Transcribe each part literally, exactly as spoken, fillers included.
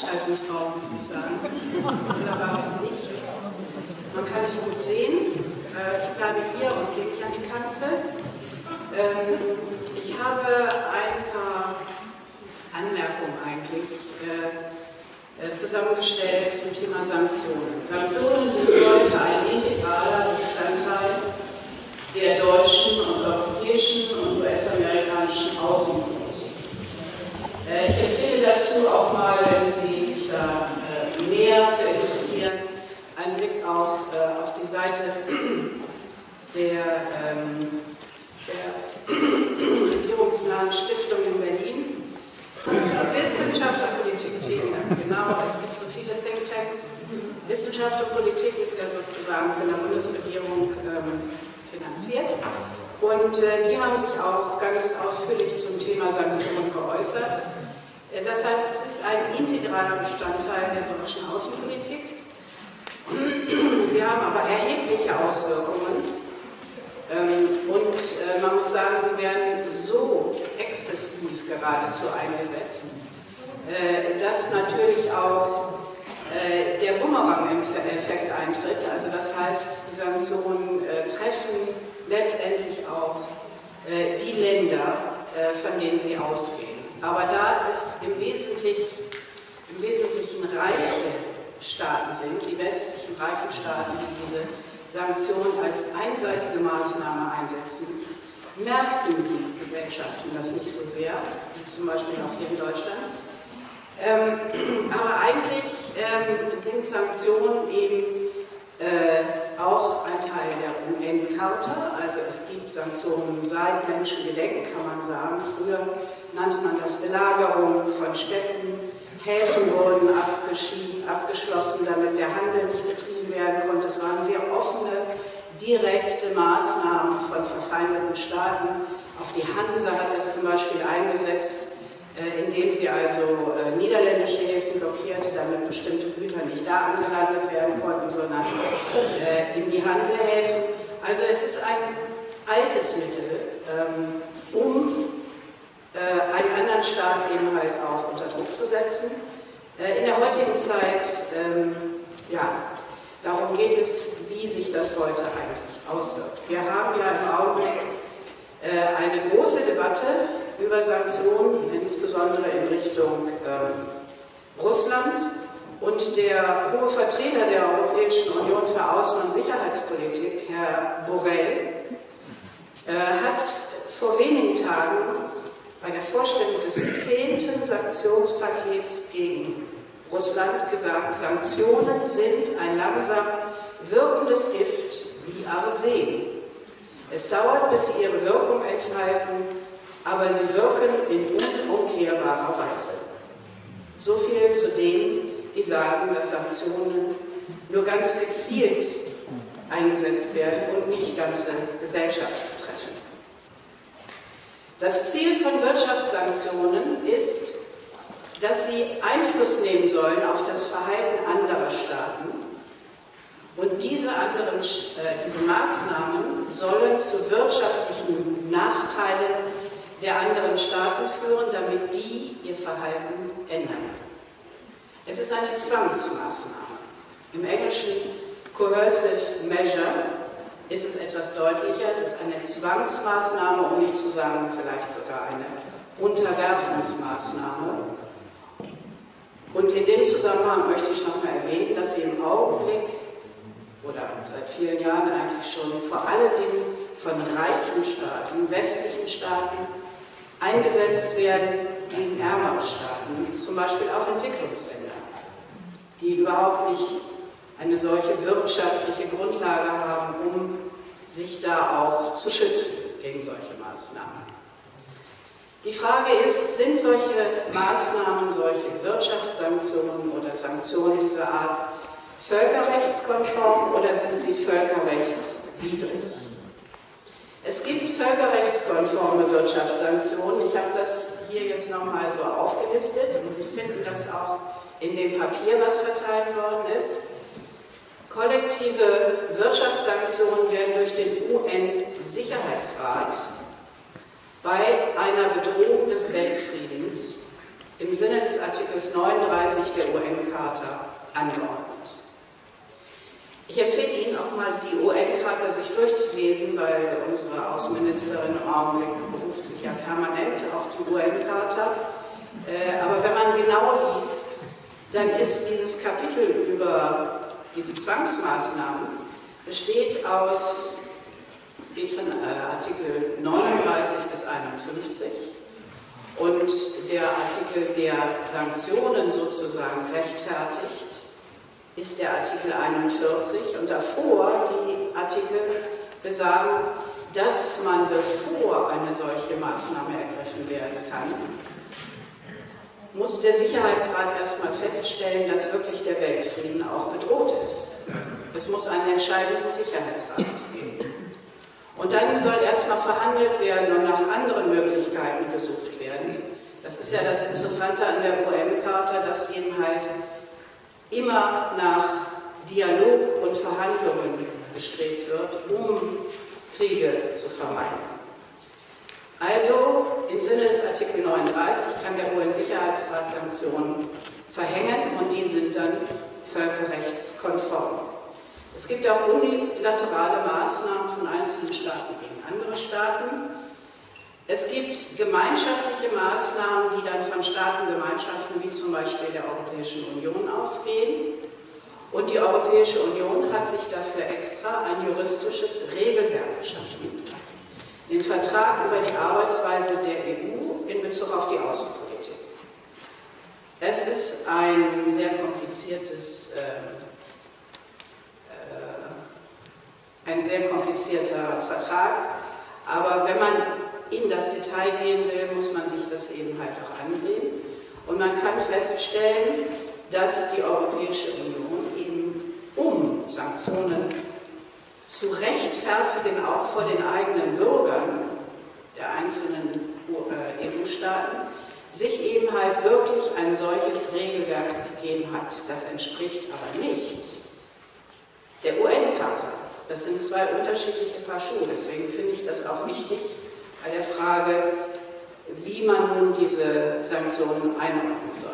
Veranstaltungsraum, muss ich sagen. Wunderbares Licht. Man kann sich gut sehen. Ich bleibe hier und gebe an die Kanzel. Ich habe ein paar Anmerkungen eigentlich zusammengestellt zum Thema Sanktionen. Sanktionen sind heute ein integraler Bestandteil der deutschen und europäischen und U S-amerikanischen Außenpolitik. Ich empfehle dazu auch mal, wenn Sie sich da näher für interessieren, einen Blick auch auf die Seite der, der regierungsnahen Stiftung in Berlin. Wissenschaft und Politik, vielen Dank. Genau, es gibt so viele Thinktanks. Wissenschaft und Politik ist ja sozusagen von der Bundesregierung ähm, finanziert. Und äh, die haben sich auch ganz ausführlich zum Thema Sanktionen geäußert. Äh, das heißt, es ist ein integraler Bestandteil der deutschen Außenpolitik. Sie haben aber erhebliche Auswirkungen. Ähm, und äh, man muss sagen, sie werden so exzessiv geradezu eingesetzt, äh, dass natürlich auch äh, der Bumerang-Effekt eintritt. Also das heißt, die Sanktionen äh, treffen letztendlich auch äh, die Länder, äh, von denen sie ausgehen. Aber da es im Wesentlichen, im Wesentlichen reiche Staaten sind, die westlichen reichen Staaten, die diese Sanktionen als einseitige Maßnahme einsetzen, merken die Gesellschaften das nicht so sehr, wie zum Beispiel auch hier in Deutschland. Ähm, aber eigentlich ähm, sind Sanktionen eben äh, auch ein Teil der U N-Charta. Also es gibt Sanktionen seit Menschengedenken, kann man sagen. Früher nannte man das Belagerung von Städten. Häfen wurden abgeschlossen, damit der Handel nicht betrieben werden konnte. Es waren sehr offene, direkte Maßnahmen von verfeindeten Staaten. Auch die Hansa hat das zum Beispiel eingesetzt, äh, indem sie also äh, niederländische Häfen blockierte, damit bestimmte Güter nicht da angelandet werden konnten, sondern äh, in die Hansehäfen. Also es ist ein altes Mittel, ähm, um einen anderen Staat eben halt auch unter Druck zu setzen. In der heutigen Zeit, ähm, ja, darum geht es, wie sich das heute eigentlich auswirkt. Wir haben ja im Augenblick äh, eine große Debatte über Sanktionen, insbesondere in Richtung ähm, Russland. Und der hohe Vertreter der Europäischen Union für Außen- und Sicherheitspolitik, Herr Borrell, äh, hat vor wenigen Tagen bei der Vorstellung des zehnten Sanktionspakets gegen Russland gesagt, Sanktionen sind ein langsam wirkendes Gift wie Arsen. Es dauert, bis sie ihre Wirkung entfalten, aber sie wirken in unumkehrbarer Weise. So viel zu denen, die sagen, dass Sanktionen nur ganz gezielt eingesetzt werden und nicht ganze Gesellschaften treffen. Das Ziel von Wirtschaftssanktionen ist, dass sie Einfluss nehmen sollen auf das Verhalten anderer Staaten. Und diese, anderen, äh, diese Maßnahmen sollen zu wirtschaftlichen Nachteilen der anderen Staaten führen, damit die ihr Verhalten ändern. Es ist eine Zwangsmaßnahme. Im Englischen Coercive Measure ist es etwas deutlicher. Es ist eine Zwangsmaßnahme, um nicht zu sagen, vielleicht sogar eine Unterwerfungsmaßnahme. Und in dem Zusammenhang möchte ich noch mal erwähnen, dass sie im Augenblick oder seit vielen Jahren eigentlich schon vor allen Dingen von reichen Staaten, westlichen Staaten eingesetzt werden gegen ärmere Staaten, zum Beispiel auch Entwicklungsländer, die überhaupt nicht eine solche wirtschaftliche Grundlage haben, um sich da auch zu schützen gegen solche Maßnahmen. Die Frage ist, sind solche Maßnahmen, solche Wirtschaftssanktionen oder Sanktionen dieser Art völkerrechtskonform oder sind sie völkerrechtswidrig? Es gibt völkerrechtskonforme Wirtschaftssanktionen. Ich habe das hier jetzt nochmal so aufgelistet und Sie finden das auch in dem Papier, was verteilt worden ist. Kollektive Wirtschaftssanktionen werden durch den U N-Sicherheitsrat bei einer Bedrohung des Weltfriedens im Sinne des Artikels neununddreißig der U N-Charta angeordnet. Ich empfehle Ihnen auch mal, die U N-Charta sich durchzulesen, weil unsere Außenministerin im Augenblick beruft sich ja permanent auf die U N-Charta. Äh, aber wenn man genau liest, dann ist dieses Kapitel über diese Zwangsmaßnahmen besteht aus, es geht von äh, Artikel neununddreißig bis einundfünfzig und der Artikel, der Sanktionen sozusagen rechtfertigt, ist der Artikel einundvierzig und davor die Artikel besagen, dass man, bevor eine solche Maßnahme ergriffen werden kann, muss der Sicherheitsrat erstmal feststellen, dass wirklich der Weltfrieden auch bedroht ist. Es muss eine Entscheidung des Sicherheitsrates geben. Und dann soll erstmal verhandelt werden und nach anderen Möglichkeiten gesucht werden. Das ist ja das Interessante an der U N-Charta, dass eben halt immer nach Dialog und Verhandlungen gestrebt wird, um Kriege zu vermeiden. Also im Sinne des Artikel neununddreißig kann der U N-Sicherheitsrat Sanktionen verhängen und die sind dann völkerrechtskonform. Es gibt auch unilaterale Maßnahmen von einzelnen Staaten gegen andere Staaten. Es gibt gemeinschaftliche Maßnahmen, die dann von Staatengemeinschaften wie zum Beispiel der Europäischen Union ausgehen. Und die Europäische Union hat sich dafür extra ein juristisches Regelwerk geschaffen. Den Vertrag über die Arbeitsweise der E U in Bezug auf die Außenpolitik. Es ist ein sehr kompliziertes, äh, äh, ein sehr komplizierter Vertrag, aber wenn man in das Detail gehen will, muss man sich das eben halt auch ansehen. Und man kann feststellen, dass die Europäische Union eben, um Sanktionen zu rechtfertigen, auch vor den eigenen Bürgern der einzelnen E U-Staaten, sich eben halt wirklich ein solches Regelwerk gegeben hat. Das entspricht aber nicht der U N-Charta. Das sind zwei unterschiedliche Paar Schuhe. Deswegen finde ich das auch wichtig bei der Frage, wie man nun diese Sanktionen einordnen soll.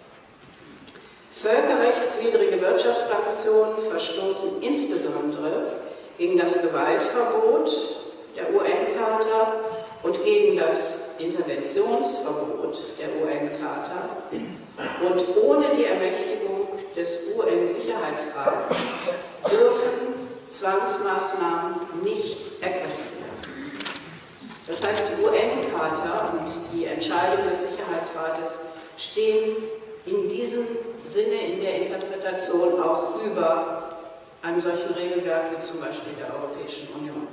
Völkerrechtswidrige Wirtschaftssanktionen verstoßen insbesondere gegen das Gewaltverbot der U N-Charta und gegen das Interventionsverbot der U N-Charta. Und ohne die Ermächtigung des U N-Sicherheitsrats dürfen Zwangsmaßnahmen nicht ergriffen werden. Das heißt, die U N-Charta und die Entscheidung des Sicherheitsrates stehen in diesem Sinne in der Interpretation auch über einem solchen Regelwerk wie zum Beispiel der Europäischen Union.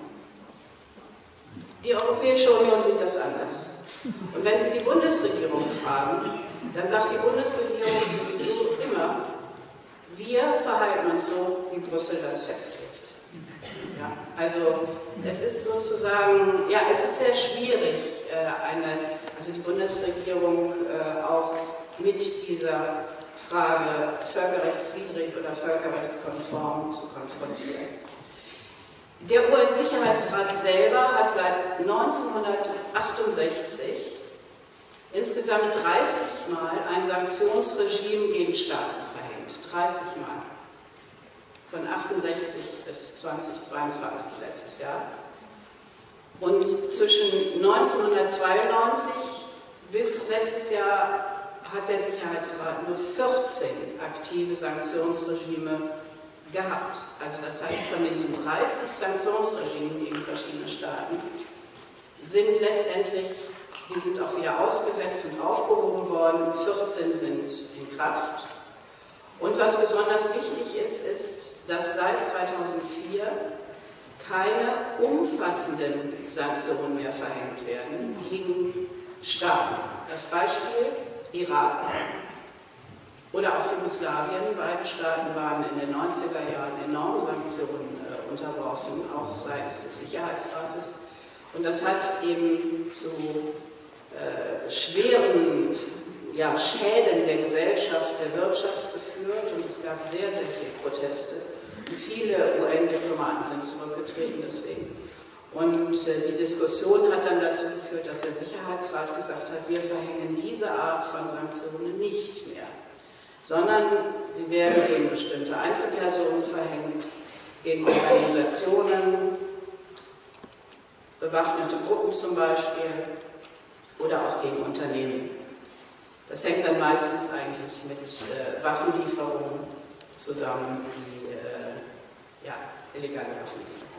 Die Europäische Union sieht das anders. Und wenn Sie die Bundesregierung fragen, dann sagt die Bundesregierung sowieso immer, wir verhalten uns so, wie Brüssel das festlegt. Ja, also es ist sozusagen, ja, es ist sehr schwierig, eine, also die Bundesregierung auch mit dieser Frage völkerrechtswidrig oder völkerrechtskonform zu konfrontieren. Der U N-Sicherheitsrat selber hat seit neunzehnhundertachtundsechzig insgesamt dreißig Mal ein Sanktionsregime gegen Staaten verhängt. dreißig Mal. Von achtundsechzig bis zweitausendzweiundzwanzig letztes Jahr. Und zwischen neunzehnhundertzweiundneunzig bis letztes Jahr hat der Sicherheitsrat nur vierzehn aktive Sanktionsregime gehabt. Also das heißt, von diesen dreißig Sanktionsregimen gegen verschiedene Staaten sind letztendlich, die sind auch wieder ausgesetzt und aufgehoben worden, vierzehn sind in Kraft. Und was besonders wichtig ist, ist, dass seit zweitausendvier keine umfassenden Sanktionen mehr verhängt werden gegen Staaten. Das Beispiel Irak oder auch Jugoslawien, beide Staaten waren in den neunziger Jahren enormen Sanktionen äh, unterworfen, auch seitens des Sicherheitsrates. Und das hat eben zu äh, schweren ja, Schäden der Gesellschaft, der Wirtschaft geführt und es gab sehr, sehr viele Proteste. Und viele U N-Diplomaten sind zurückgetreten deswegen. Und äh, die Diskussion hat dann dazu geführt, dass der Sicherheitsrat gesagt hat, wir verhängen diese Art von Sanktionen nicht mehr, sondern sie werden gegen bestimmte Einzelpersonen verhängt, gegen Organisationen, bewaffnete Gruppen zum Beispiel oder auch gegen Unternehmen. Das hängt dann meistens eigentlich mit äh, Waffenlieferungen zusammen, die äh, ja, illegale Waffenlieferungen.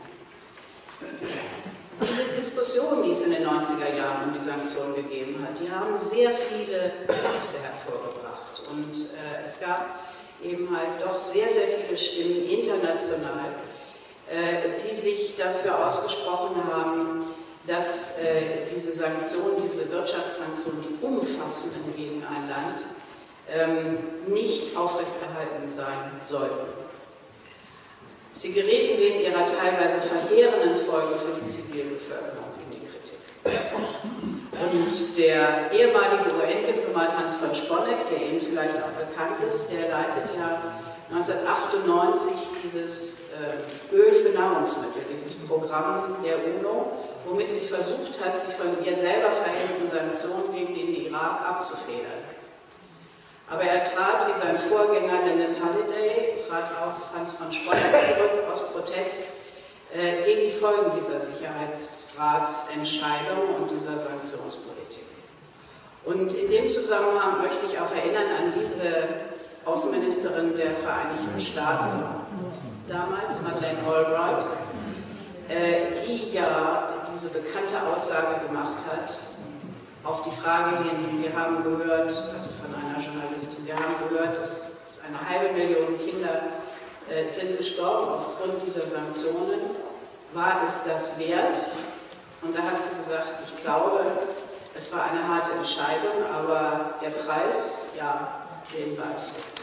Diese Diskussion, die es in den neunziger Jahren um die Sanktionen gegeben hat, die haben sehr viele Texte hervorgebracht. Und äh, es gab eben halt doch sehr, sehr viele Stimmen international, äh, die sich dafür ausgesprochen haben, dass äh, diese Sanktionen, diese Wirtschaftssanktionen, die umfassenden gegen ein Land, ähm, nicht aufrechterhalten sein sollten. Sie gerieten wegen ihrer teilweise verheerenden Folgen für die Zivilbevölkerung in die Kritik. Und der ehemalige U N-Diplomat Hans von Sponeck, der Ihnen vielleicht auch bekannt ist, der leitet ja neunzehnhundertachtundneunzig dieses äh, Öl für Nahrungsmittel, dieses Programm der UNO, womit sie versucht hat, die von ihr selber verhängten Sanktionen gegen den Irak abzufedern. Aber er trat, wie sein Vorgänger Dennis Halliday, trat auch Hans von Sponeck zurück aus Protest äh, gegen die Folgen dieser Sicherheitsratsentscheidung und dieser Sanktionspolitik. Und in dem Zusammenhang möchte ich auch erinnern an diese Außenministerin der Vereinigten Staaten, damals Madeleine Albright, äh, die ja diese bekannte Aussage gemacht hat, auf die Frage hin, wir haben gehört, also von einer Journalistin, wir haben gehört, dass eine halbe Million Kinder äh, sind gestorben aufgrund dieser Sanktionen. War es das wert? Und da hat sie gesagt, ich glaube, es war eine harte Entscheidung, aber der Preis, ja, den war es wert.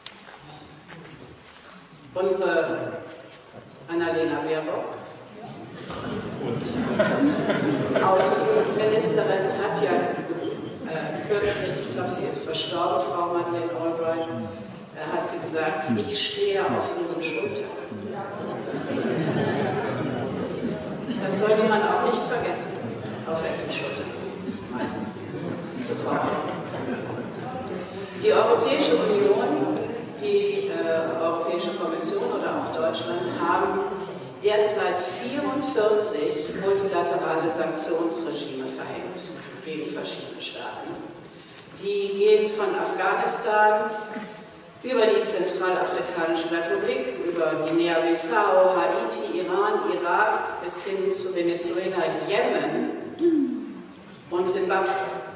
Unsere Annalena Baerbock, Außenministerin, hat ja äh, kürzlich, ich glaube, sie ist verstorben, Frau Madeleine Albright, äh, hat sie gesagt, ich stehe auf ihren Schultern. Das sollte man auch nicht vergessen, auf wessen Schultern, meins, sofort. Die Europäische Union, die äh, Europäische Kommission oder auch Deutschland haben derzeit vierundvierzig multilaterale Sanktionsregime verhängt gegen verschiedene Staaten. Die gehen von Afghanistan über die Zentralafrikanische Republik, über Guinea-Bissau, Haiti, Iran, Irak bis hin zu Venezuela, Jemen und Simbabwe.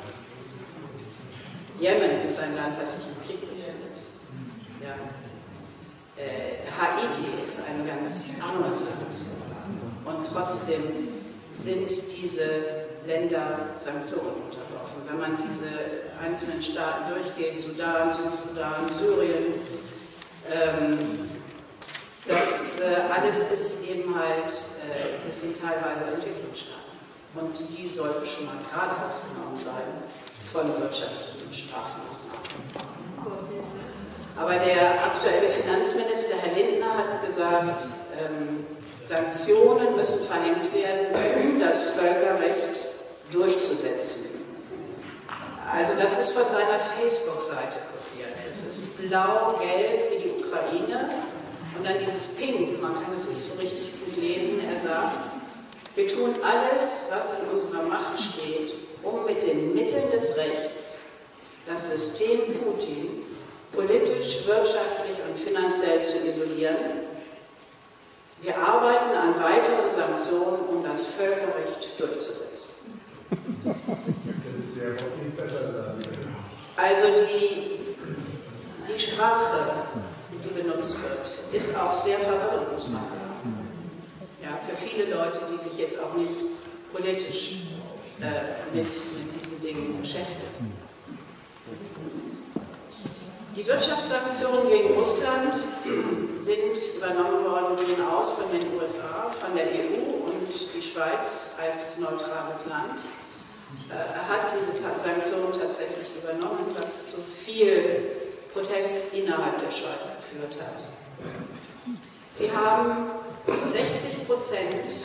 Jemen ist ein Land, das sich im Krieg befindet. Ja. Äh, Haiti ist ein ganz armes Land. Und trotzdem sind diese Länder Sanktionen unterworfen. Wenn man diese einzelnen Staaten durchgeht, Sudan, Südsudan, Syrien, ähm, das äh, alles ist eben halt, äh, das sind teilweise Entwicklungsstaaten. Und die sollten schon mal gerade ausgenommen sein von wirtschaftlichen Strafmaßnahmen. Aber der aktuelle Finanzminister, Herr Lindner, hat gesagt, ähm, Sanktionen müssen verhängt werden, um das Völkerrecht durchzusetzen. Also das ist von seiner Facebook-Seite kopiert. Es ist blau-gelb für die Ukraine und dann dieses Pink, man kann es nicht so richtig gut lesen. Er sagt, wir tun alles, was in unserer Macht steht, um mit den Mitteln des Rechts das System Putin politisch, wirtschaftlich und finanziell zu isolieren. Wir arbeiten an weiteren Sanktionen, um das Völkerrecht durchzusetzen. Also die, die Sprache, die benutzt wird, ist auch sehr verwirrend, muss man sagen. Ja, für viele Leute, die sich jetzt auch nicht politisch äh, mit, mit diesen Dingen beschäftigen. Die Wirtschaftssanktionen gegen Russland sind übernommen worden, gehen aus von den U S A, von der E U, und die Schweiz als neutrales Land äh, hat diese Sanktionen tatsächlich übernommen, was zu viel Protest innerhalb der Schweiz geführt hat. Sie haben sechzig Prozent äh,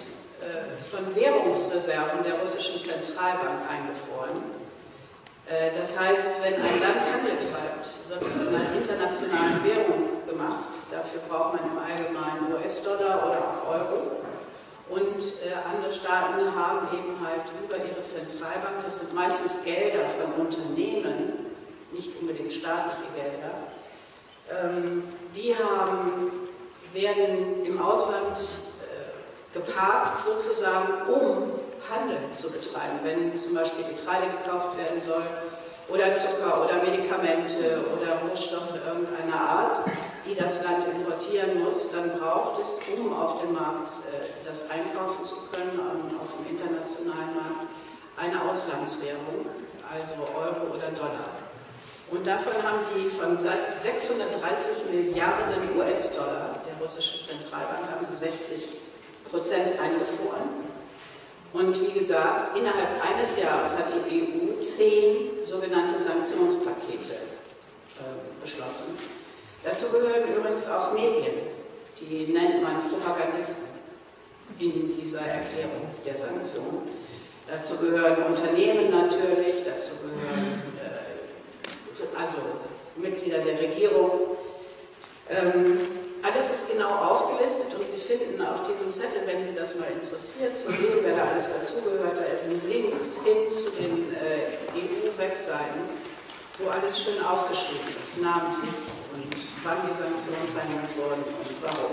von Währungsreserven der russischen Zentralbank eingefroren. Das heißt, wenn ein Land Handel treibt, wird es in einer internationalen Währung gemacht. Dafür braucht man im Allgemeinen U S-Dollar oder auch Euro. Und äh, andere Staaten haben eben halt über ihre Zentralbank, das sind meistens Gelder von Unternehmen, nicht unbedingt staatliche Gelder, ähm, die haben, werden im Ausland äh, geparkt sozusagen, um Handel zu betreiben, wenn zum Beispiel Getreide gekauft werden soll oder Zucker oder Medikamente oder Rohstoffe irgendeiner Art, die das Land importieren muss, dann braucht es, um auf dem Markt äh, das einkaufen zu können, um, auf dem internationalen Markt, eine Auslandswährung, also Euro oder Dollar. Und davon haben die von sechshundertdreißig Milliarden U S-Dollar der russischen Zentralbank haben sie sechzig Prozent eingefroren. Und wie gesagt, innerhalb eines Jahres hat die E U zehn sogenannte Sanktionspakete äh, beschlossen. Dazu gehören übrigens auch Medien, die nennt man Propagandisten in dieser Erklärung der Sanktionen. Dazu gehören Unternehmen natürlich, dazu gehören äh, also Mitglieder der Regierung. Ähm, Alles ist genau aufgelistet und Sie finden auf diesem Zettel, wenn Sie das mal interessiert, zu sehen, wer da alles dazugehört, da sind Links hin zu den äh, E U-Webseiten, wo alles schön aufgeschrieben ist, namentlich und wann die Sanktionen verhängt wurden und warum.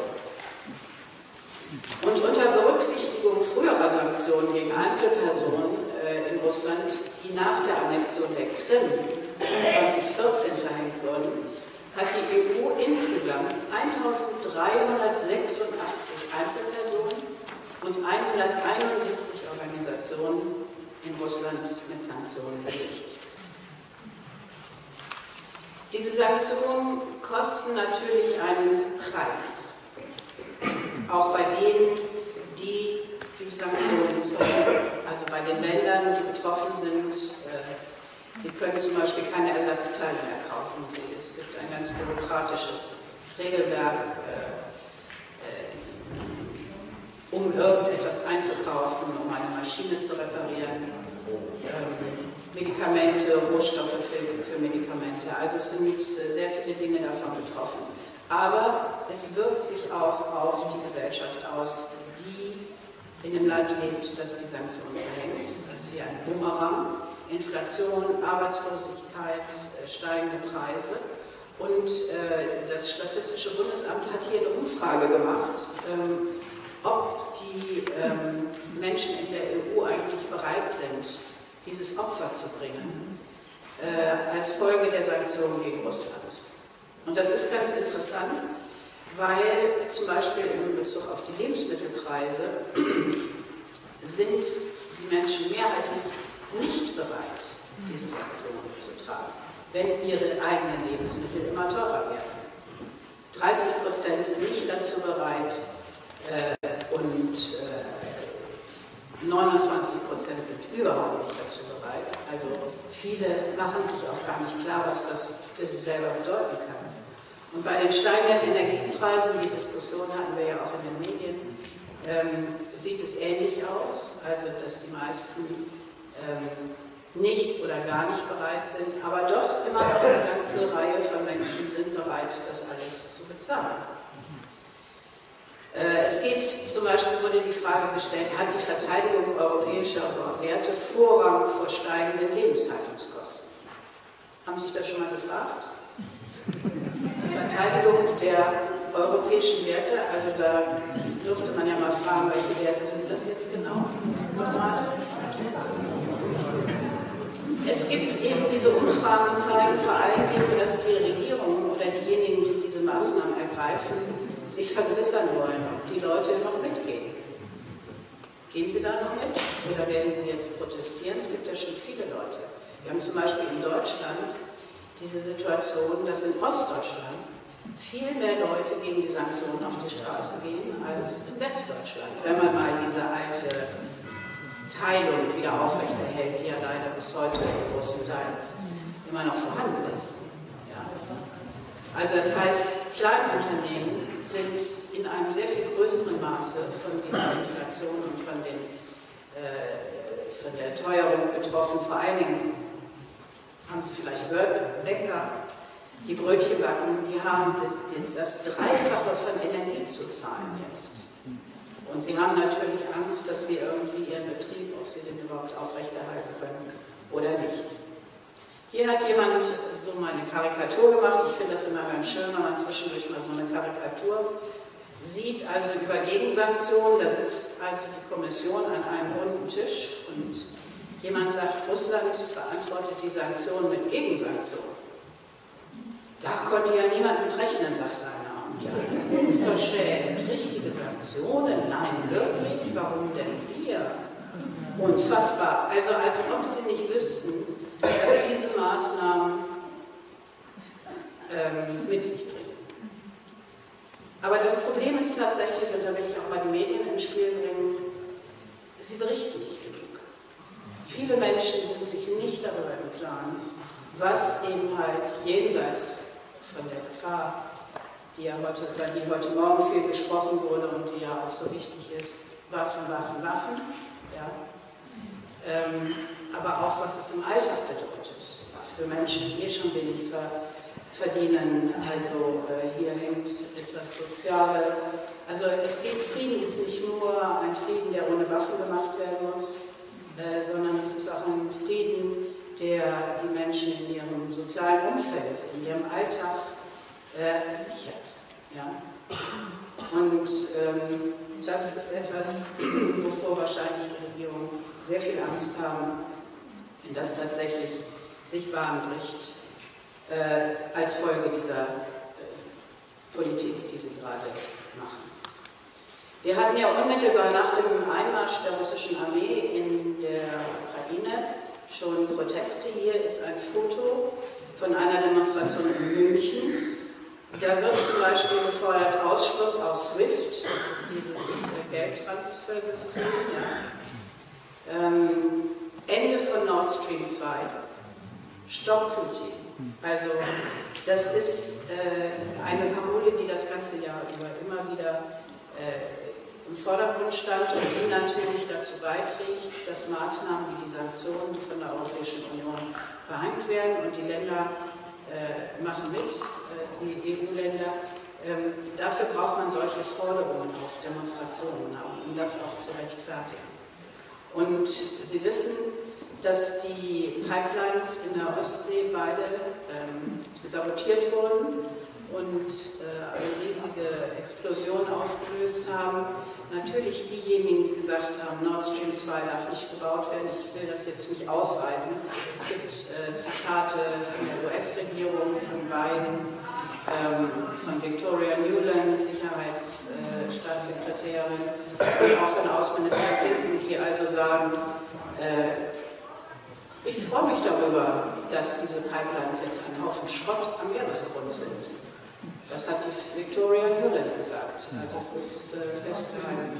Und unter Berücksichtigung früherer Sanktionen gegen Einzelpersonen äh, in Russland, die nach der Annexion der Krim zweitausendvierzehn verhängt wurden, hat die E U insgesamt eintausenddreihundertsechsundachtzig Einzelpersonen und hunderteinundsiebzig Organisationen in Russland mit Sanktionen belegt. Diese Sanktionen kosten natürlich einen Preis, auch bei denen, die die Sanktionen verhängen, also bei den Ländern, die betroffen sind. Sie können zum Beispiel keine Ersatzteile mehr kaufen. Es gibt ein ganz bürokratisches Regelwerk, äh, um irgendetwas einzukaufen, um eine Maschine zu reparieren, ähm, Medikamente, Rohstoffe für, für Medikamente. Also es sind sehr viele Dinge davon betroffen. Aber es wirkt sich auch auf die Gesellschaft aus, die in dem Land lebt, das die Sanktionen verhängt. Das ist hier ein Bumerang. Inflation, Arbeitslosigkeit, äh, steigende Preise. Und äh, das Statistische Bundesamt hat hier eine Umfrage gemacht, ähm, ob die ähm, Menschen in der E U eigentlich bereit sind, dieses Opfer zu bringen, äh, als Folge der Sanktionen gegen Russland. Und das ist ganz interessant, weil zum Beispiel in Bezug auf die Lebensmittelpreise sind die Menschen mehrheitlich nicht bereit, diese Sanktionen zu tragen, wenn ihre eigenen Lebensmittel immer teurer werden. dreißig Prozent sind nicht dazu bereit äh, und äh, neunundzwanzig Prozent sind überhaupt nicht dazu bereit. Also viele machen sich auch gar nicht klar, was das für sie selber bedeuten kann. Und bei den steigenden Energiepreisen, die Diskussion hatten wir ja auch in den Medien, ähm, sieht es ähnlich aus, also dass die meisten ähm, nicht oder gar nicht bereit sind, aber doch immer noch eine ganze Reihe von Menschen sind bereit, das alles zu bezahlen. Äh, es geht zum Beispiel, wurde die Frage gestellt, hat die Verteidigung europäischer Werte Vorrang vor steigenden Lebenshaltungskosten? Haben Sie sich das schon mal gefragt? Die Verteidigung der europäischen Werte, also da dürfte man ja mal fragen, welche Werte sind das jetzt genau? Nochmal. Es gibt eben diese Umfragen, zeigen vor allen Dingen, dass die Regierungen oder diejenigen, die diese Maßnahmen ergreifen, sich vergewissern wollen, ob die Leute noch mitgehen. Gehen Sie da noch mit? Oder werden Sie jetzt protestieren? Es gibt ja schon viele Leute. Wir haben zum Beispiel in Deutschland diese Situation, dass in Ostdeutschland viel mehr Leute gegen die Sanktionen auf die Straße gehen als in Westdeutschland. Wenn man mal diese alte Teilung wieder aufrechterhält, die ja leider bis heute im großen Teil immer noch vorhanden ist. Ja. Also das heißt, Kleinunternehmen sind in einem sehr viel größeren Maße von dieser Inflation und von, den, äh, von der Teuerung betroffen. Vor allen Dingen haben Sie vielleicht gehört, Bäcker, die Brötchen backen, die haben das Dreifache von Energie zu zahlen jetzt. Und sie haben natürlich Angst, dass sie irgendwie ihren Betrieb, ob sie den überhaupt aufrechterhalten können oder nicht. Hier hat jemand so mal eine Karikatur gemacht. Ich finde das immer ganz schön, wenn man zwischendurch mal so eine Karikatur sieht. Also über Gegensanktionen, da sitzt also die Kommission an einem runden Tisch und jemand sagt, Russland beantwortet die Sanktionen mit Gegensanktionen. Da konnte ja niemand mit rechnen, sagt einer. Und ja, unverschämt, richtige Sanktionen, nein, wirklich, warum denn wir? Unfassbar. Also als ob sie nicht wüssten, dass diese Maßnahmen ähm, mit sich bringen. Aber das Problem ist tatsächlich, und da will ich auch mal die Medien ins Spiel bringen, sie berichten nicht genug. Viele Menschen sind sich nicht darüber im Klaren, was eben halt jenseits von der Gefahr, die ja heute, über die heute Morgen viel gesprochen wurde und die ja auch so wichtig ist, Waffen, Waffen, Waffen, ja. Ähm, aber auch, was es im Alltag bedeutet, für Menschen, die eh schon wenig ver verdienen, also äh, hier hängt etwas Soziales. Also es geht, Frieden ist nicht nur ein Frieden, der ohne Waffen gemacht werden muss, äh, sondern es ist auch ein Frieden, der die Menschen in ihrem sozialen Umfeld, in ihrem Alltag äh, sichert. Ja? Und ähm, das ist etwas, wovor wahrscheinlich die Regierung sehr viel Angst haben, wenn das tatsächlich sich Bahn bricht, äh, als Folge dieser äh, Politik, die sie gerade machen. Wir hatten ja unmittelbar nach dem Einmarsch der russischen Armee in der Ukraine schon Proteste. Hier ist ein Foto von einer Demonstration in München. Da wird zum Beispiel gefordert Ausschluss aus SWIFT, das ist dieses Geldtransfersystem, ja. ähm, Ende von Nord Stream zwei, Stopp Putin. Also das ist äh, eine Parole, die das ganze Jahr über immer wieder äh, im Vordergrund stand und die natürlich dazu beiträgt, dass Maßnahmen wie die Sanktionen, die von der Europäischen Union verhängt werden, und die Länder äh, machen mit, äh, die E U-Länder, ähm, dafür braucht man solche Forderungen auf Demonstrationen, um das auch zu rechtfertigen. Und Sie wissen, dass die Pipelines in der Ostsee beide ähm, sabotiert wurden und äh, eine riesige Explosion ausgelöst haben. Natürlich diejenigen, die gesagt haben, Nord Stream zwei darf nicht gebaut werden, ich will das jetzt nicht ausweiten. Es gibt äh, Zitate von der U S-Regierung, von Biden, ähm, von Victoria Nuland, Sicherheitsstaatssekretärin, äh, und auch von Außenminister Clinton, die also sagen, äh, ich freue mich darüber, dass diese Pipelines jetzt ein Haufen Schrott am Meeresgrund sind. Das hat die Victoria Nuland gesagt. Also es ist äh, festgehalten.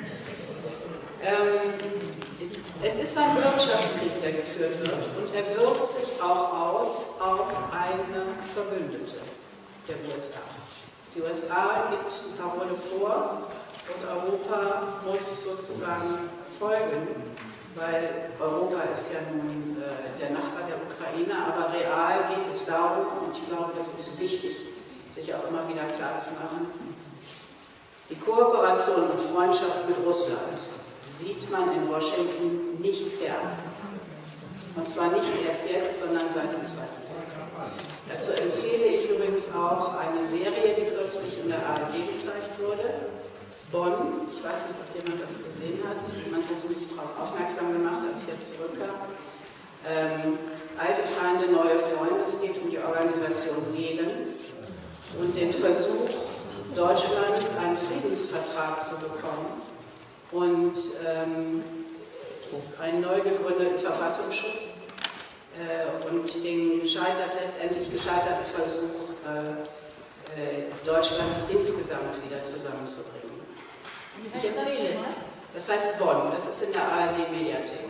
Ähm, es ist ein Wirtschaftskrieg, der geführt wird, und er wirkt sich auch aus auf eine Verbündete der U S A. Die U S A gibt die Parole vor und Europa muss sozusagen folgen, weil Europa ist ja nun äh, der Nachbar der Ukraine, aber real geht es darum, und ich glaube, das ist wichtig, sich auch immer wieder klar zu machen, die Kooperation und Freundschaft mit Russland sieht man in Washington nicht gern. Und zwar nicht erst jetzt, sondern seit dem Zweiten Weltkrieg. Dazu empfehle ich übrigens auch eine Serie, die kürzlich in der A R D gezeigt wurde, Bonn. Ich weiß nicht, ob jemand das gesehen hat. Jemand hat mich darauf aufmerksam gemacht, als ich jetzt zurückkam. Ähm, alte Feinde, neue Freunde. Es geht um die Organisation Wählen und den Versuch Deutschlands, einen Friedensvertrag zu bekommen und ähm, einen neu gegründeten Verfassungsschutz äh, und den gescheitert, letztendlich gescheiterten Versuch, äh, äh, Deutschland insgesamt wieder zusammenzubringen. Ich empfehle, das heißt Bonn, das ist in der A R D-Mediathek.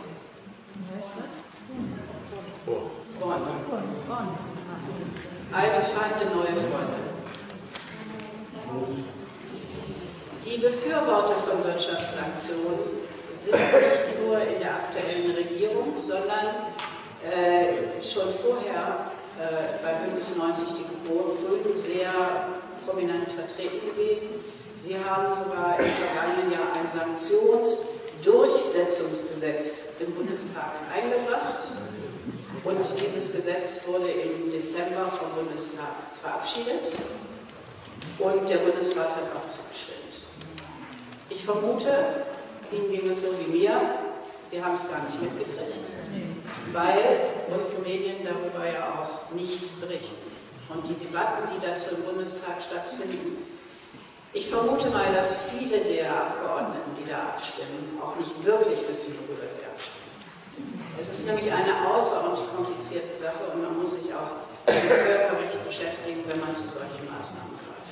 Bonn. Alte Feinde, neue Freunde. Die Befürworter von Wirtschaftssanktionen sind nicht nur in der aktuellen Regierung, sondern äh, schon vorher äh, bei Bündnis neunzig Die Grünen sehr prominent vertreten gewesen. Sie haben sogar im vergangenen Jahr ein Sanktionsdurchsetzungsgesetz im Bundestag eingebracht. Und dieses Gesetz wurde im Dezember vom Bundestag verabschiedet. Und der Bundesrat hat auch zugestimmt. Ich vermute, Ihnen ging es so wie mir, Sie haben es gar nicht mitgekriegt, weil unsere Medien darüber ja auch nicht berichten. Und die Debatten, die dazu im Bundestag stattfinden, ich vermute mal, dass viele der Abgeordneten, die da abstimmen, auch nicht wirklich wissen, worüber sie abstimmen. Es ist nämlich eine außerordentlich komplizierte Sache und man muss sich auch mit dem Völkerrecht beschäftigen, wenn man zu solchen Maßnahmen greift.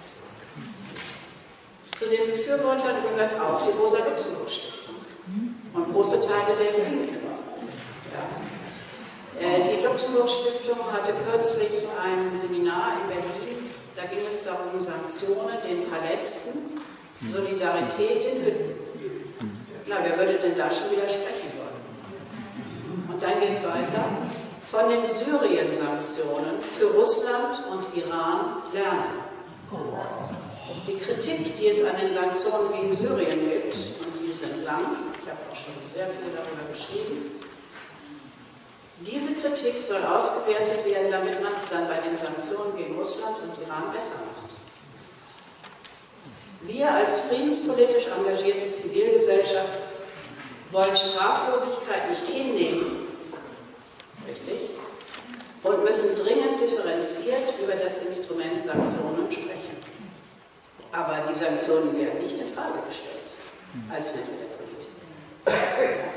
Zu den Befürwortern gehört auch die Rosa-Luxemburg-Stiftung und große Teile der Linken. Ja. Die Luxemburg-Stiftung hatte kürzlich ein Seminar in Berlin, da ging es darum, Sanktionen den Palästen, Solidarität den Hütten. Na, wer würde denn da schon widersprechen wollen? Und dann geht es weiter. Von den Syrien-Sanktionen für Russland und Iran lernen. Die Kritik, die es an den Sanktionen gegen Syrien gibt, und die sind lang, ich habe auch schon sehr viel darüber geschrieben, diese Kritik soll ausgewertet werden, damit man es dann bei den Sanktionen gegen Russland und Iran besser macht. Wir als friedenspolitisch engagierte Zivilgesellschaft wollen Straflosigkeit nicht hinnehmen, richtig, und müssen dringend differenziert über das Instrument Sanktionen sprechen. Aber die Sanktionen werden nicht in Frage gestellt als Mittel der Politik.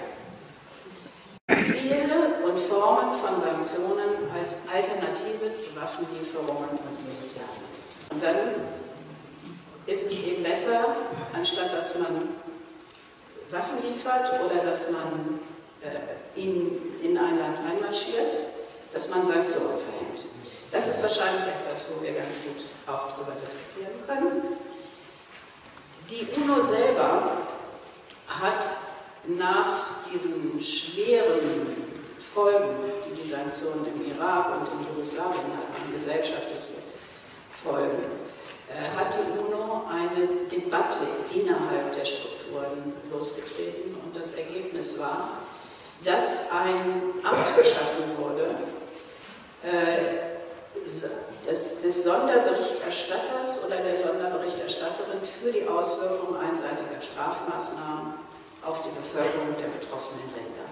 Ziele und Formen von Sanktionen als Alternative zu Waffenlieferungen und Militäreinsätzen. Und dann ist es eben besser, anstatt dass man Waffen liefert oder dass man äh, in, in ein Land einmarschiert, dass man Sanktionen verhängt. Das ist wahrscheinlich etwas, wo wir ganz gut auch darüber diskutieren können. Die UNO selber hat nach diesen schweren Folgen, die die Sanktionen im Irak und in Jugoslawien hatten, gesellschaftliche Folgen, äh, hat die UNO eine Debatte innerhalb der Strukturen losgetreten und das Ergebnis war, dass ein Amt geschaffen wurde, äh, des, des Sonderberichterstatters oder der Sonderberichterstatterin für die Auswirkungen einseitiger Strafmaßnahmen auf die Bevölkerung der betroffenen Länder.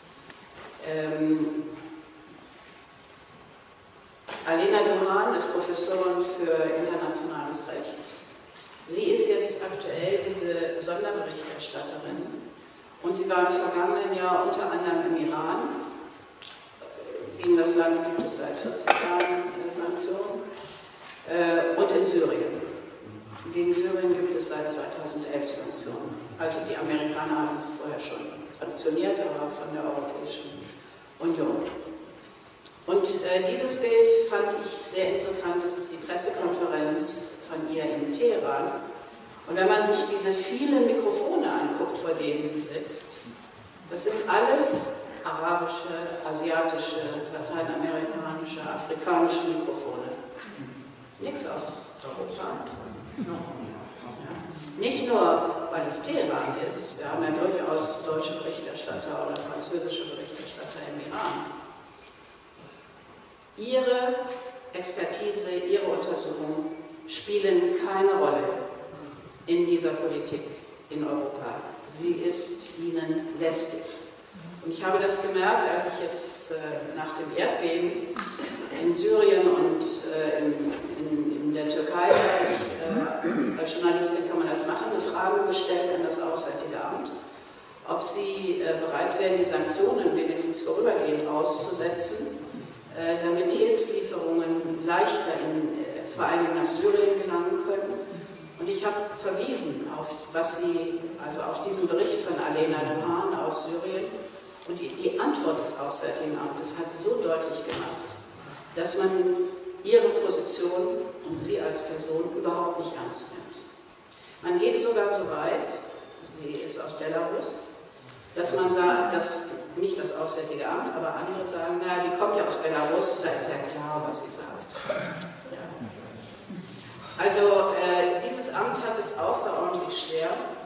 Ähm, Alena Duhan ist Professorin für internationales Recht. Sie ist jetzt aktuell diese Sonderberichterstatterin und sie war im vergangenen Jahr unter anderem im Iran. Gegen das Land gibt es seit vierzig Jahren Sanktionen. Äh, und in Syrien. Gegen Syrien gibt es seit zweitausendelf Sanktionen. Also die Amerikaner haben es vorher schon sanktioniert, aber von der Europäischen Union. Und äh, dieses Bild fand ich sehr interessant. Das ist die Pressekonferenz von ihr in Teheran. Und wenn man sich diese vielen Mikrofone anguckt, vor denen sie sitzt, das sind alles arabische, asiatische, lateinamerikanische, afrikanische Mikrofone. Nichts aus Europa. Ja. Nicht nur, weil es Teheran ist, wir haben ja durchaus deutsche Berichterstatter oder französische Berichterstatter im Iran. Ihre Expertise, ihre Untersuchungen spielen keine Rolle in dieser Politik in Europa. Sie ist ihnen lästig. Und ich habe das gemerkt, als ich jetzt äh, nach dem Erdbeben in Syrien und äh, in, in, in der Türkei, ich, äh, als Journalistin kann man das machen, eine Frage gestellt an das Auswärtige Amt, ob sie äh, bereit wären, die Sanktionen wenigstens vorübergehend auszusetzen, äh, damit Hilfslieferungen leichter in, äh, vor allem nach Syrien gelangen können. Und ich habe verwiesen auf, was sie, also auf diesen Bericht von Alena Duhan aus Syrien. Und die, die Antwort des Auswärtigen Amtes hat so deutlich gemacht, dass man ihre Position und sie als Person überhaupt nicht ernst nimmt. Man geht sogar so weit, sie ist aus Belarus, dass man sagt, dass nicht das Auswärtige Amt, aber andere sagen, na, die kommt ja aus Belarus, da ist ja klar, was sie sagt. Ja. Also äh, dieses Amt hat es außerordentlich schwer,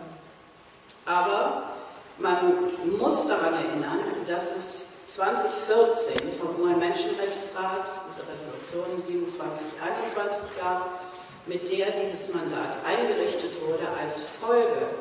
aber man muss daran erinnern, dass es zweitausendvierzehn vom U N-Menschenrechtsrat diese Resolution siebenundzwanzig einundzwanzig gab, mit der dieses Mandat eingerichtet wurde als Folge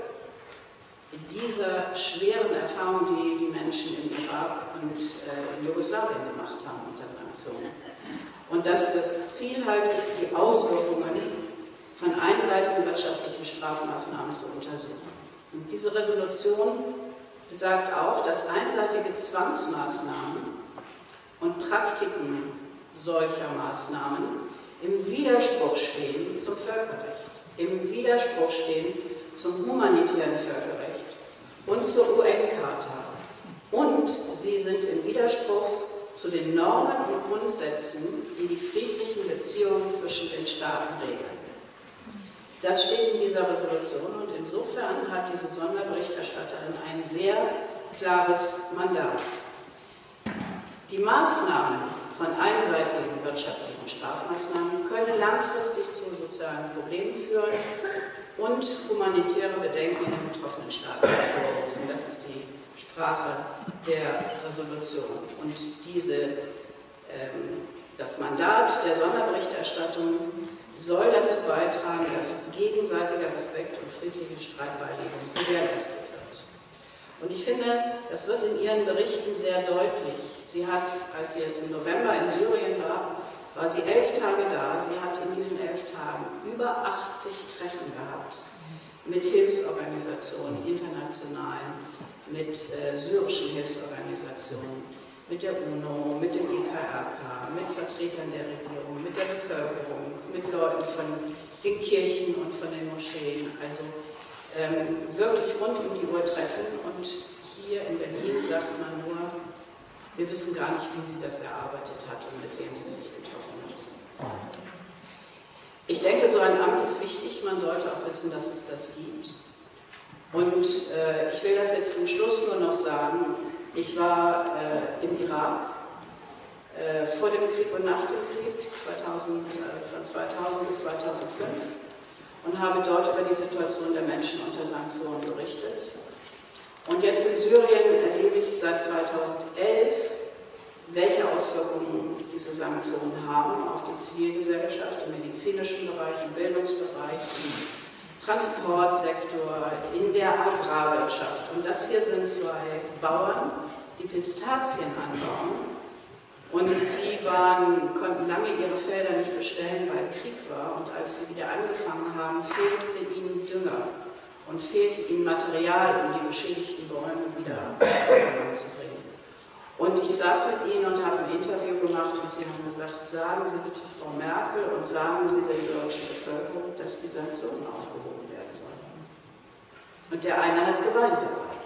dieser schweren Erfahrungen, die die Menschen im Irak und äh, in Jugoslawien gemacht haben unter Sanktionen. Und dass das Ziel halt ist, die Auswirkungen von einseitigen wirtschaftlichen Strafmaßnahmen zu untersuchen. Und diese Resolution besagt auch, dass einseitige Zwangsmaßnahmen und Praktiken solcher Maßnahmen im Widerspruch stehen zum Völkerrecht, im Widerspruch stehen zum humanitären Völkerrecht und zur U N-Charta. Und sie sind im Widerspruch zu den Normen und Grundsätzen, die die friedlichen Beziehungen zwischen den Staaten regeln. Das steht in dieser Resolution und insofern hat diese Sonderberichterstatterin ein sehr klares Mandat. Die Maßnahmen von einseitigen wirtschaftlichen Strafmaßnahmen können langfristig zu sozialen Problemen führen und humanitäre Bedenken in den betroffenen Staaten hervorrufen. Das ist die Sprache der Resolution. Und diese, ähm, das Mandat der Sonderberichterstattung soll dazu beitragen, dass gegenseitiger Respekt und friedliche Streitbeilegung gewährleistet wird. Und ich finde, das wird in ihren Berichten sehr deutlich. Sie hat, als sie jetzt im November in Syrien war, war sie elf Tage da. Sie hat in diesen elf Tagen über achtzig Treffen gehabt mit Hilfsorganisationen, internationalen, mit äh, syrischen Hilfsorganisationen, mit der UNO, mit dem I K R K, mit Vertretern der Regierung, mit der Bevölkerung, mit Leuten von den Kirchen und von den Moscheen. Also ähm, wirklich rund um die Uhr treffen. Und hier in Berlin sagt man nur, wir wissen gar nicht, wie sie das erarbeitet hat und mit wem sie sich getroffen hat. Ich denke, so ein Amt ist wichtig. Man sollte auch wissen, dass es das gibt. Und äh, ich will das jetzt zum Schluss nur noch sagen. Ich war äh, im Irak äh, vor dem Krieg und nach dem Krieg, zweitausend, äh, von zweitausend bis zweitausendfünf, und habe dort über die Situation der Menschen unter Sanktionen berichtet. Und jetzt in Syrien erlebe ich seit zweitausendelf, welche Auswirkungen diese Sanktionen haben auf die Zivilgesellschaft, im medizinischen Bereich, im Bildungsbereich, im Transportsektor, in der Agrarwirtschaft. Und das hier sind zwei Bauern, die Pistazien anbauen. Und sie waren, konnten lange ihre Felder nicht bestellen, weil Krieg war. Und als sie wieder angefangen haben, fehlte ihnen Dünger und fehlte ihnen Material, um die beschädigten Bäume wieder zu bringen. Und ich saß mit ihnen und habe ein Interview gemacht und sie haben gesagt, sagen Sie bitte Frau Merkel und sagen Sie der deutschen Bevölkerung, dass die Sanktionen aufgehoben werden sollen. Und der eine hat geweint dabei.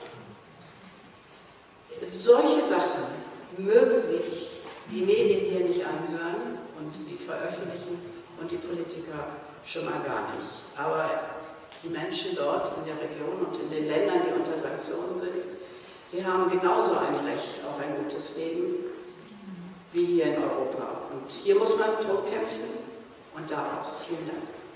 Solche Sachen mögen sich die Medien hier nicht anhören und sie veröffentlichen und die Politiker schon mal gar nicht. Aber die Menschen dort in der Region und in den Ländern, die unter Sanktionen sind, sie haben genauso ein Recht auf ein gutes Leben wie hier in Europa. Und hier muss man drum kämpfen und da auch. Vielen Dank.